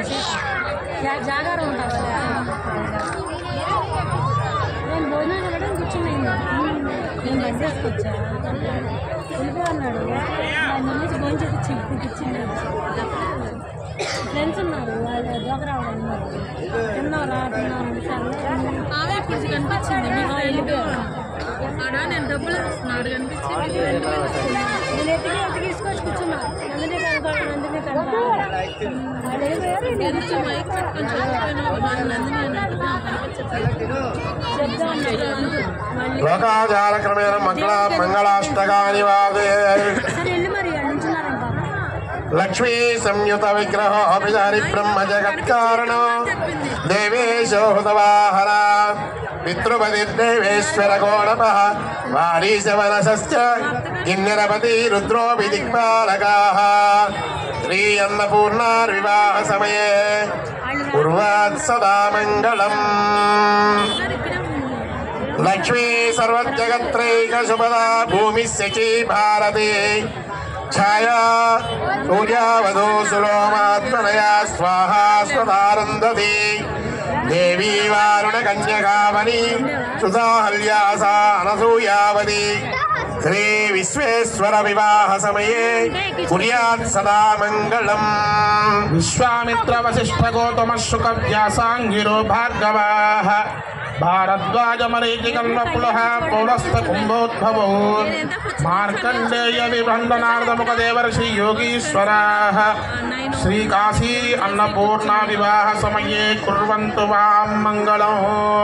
జాగారం ఉంటారు నేను భోజనం చేయడం కూర్చున్నాను నేను బస్ చేసుకొచ్చా వెళ్ళిపో అన్నాడు దాని నుంచి భోజనం చేపించింది ఫ్రెండ్స్ ఉన్నారు వాళ్ళు దోకరావడం ఉన్నారు తిన్నారా ఆమె ఇప్పుడు కనిపించింది మీకు వెళ్ళిపోయారు నేను డబ్బులు వస్తున్నాడు కనిపించింది నేను ఎత్తికి తీసుకొచ్చి కూర్చున్నా నందిని లోకాచారక్రమేణ మంగళాష్టకాని వాదే లక్ష్మీ సంయుత విగ్రహో హరి బ్రహ్మ జగత్కారణ దేవేశో హృతవాహన పితృపతిర్దేవేశ్వర గోడప వారీశవనశ్చ కిన్నరపతి రుద్రోపి దిక్పాలకాః శ్రీ అన్నపూర్ణార్వివాహ సమయే కుర్వాత్ సదా మంగళం లక్ష్మీ సర్వజగత్రైక శుభదా భూమిశ్చీ భారతే ఛాయా సూర్యావధూ సులోమాత్మనయా స్వాహా స్వదారందతి దేవీ వారుణ కన్యకావని సుధాహల్యాసా అనసూయావతి శ్రీ విశ్వేశ్వర వివాహ సమయే కుర్యాత్ సదా మంగళం విశ్వామిత్ర వశిష్ఠ గౌతమ శుక వ్యాసాంగిరో భార్గవాః भारद्वाज मरीचि कल्लपुलः पौलस्थ कुम्भोद्भवो मार्कण्डेय विभण्डनार्द मुखदेवर्षि योगीश्वराः श्रीकाशी अन्नपूर्णा विवाह समये कुर्वन्तु वां मङ्गलम्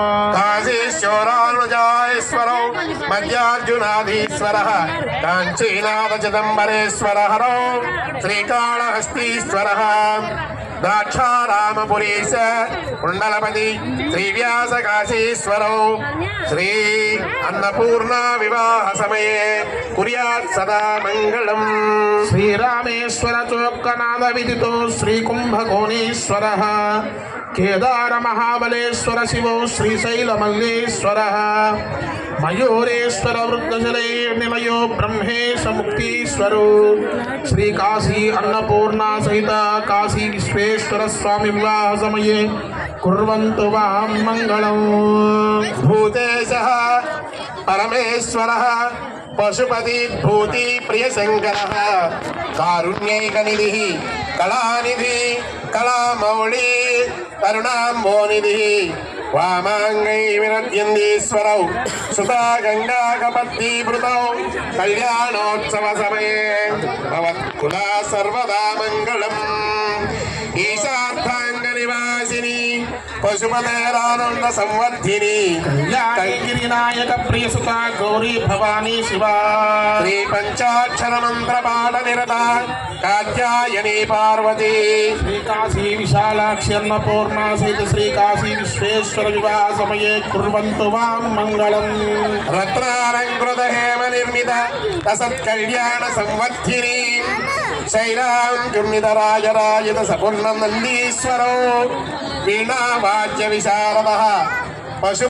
काशीश्वरानुजायेश्वरौ मध्यार्जुनाधीश्वरः काञ्चीनाथ चिदम्बरेश्वरः श्रीकाళहस्तीश्वरः द्राक्षारामपुरीश कुण्डलपति श्रीव्यास काशीश्वरौ श्री अन्नपूर्णा विवाह समये कुर्यात् सदा मंगलम् श्रीरामेश्वर चोक्कनाद विदितो श्रीकुम्भकोणीश्वरः केदार महाबलेश्वर शिवो श्रीशैलमल्लेश्वरः मयूरेश्वर वृद्धजले निलयो ब्रह्मेश मुक्तीश्वरो श्री काशी अन्नपूर्णा सहित काशी विश्वेश्वर स्वामी विवाह समये कुर्वन्तु वां मंगलम् भूतेशः परमेश्वरः पशुपति भूति प्रियशंकरः कारुण्यैकनिधिः कलानिधि कलामौळि करुणाम्भोनिधिः वामांगै विरद्यन्दीश्वरौ सुता गंगा कपत्तीभृतौ कल्याणोत्सव समये भवत्कुला सर्वदा मंगलम् ईशार्थांग निवासिनी पशुपतेरानंद संवर्धिनी कल्याणगिरिनायक प्रियसुता गौरी भवानी शिवा श्री पंचाक्षर मंत्र पाठ निरता कात्यायनी पार्वती श्री काशी विशालाक्षी अन्नपूर्णा सहित श्री काशी विश्वेश्वर विवाह समये कुर्वन्तु वां मंगलम् रत्नालंकृत हेम निर्मित तसत्कल्याण संवर्धिनी शैलां चूर्णित राजराजित सपूर्ण नंदीश्वरो वीणा वाद्य विशारदः पशु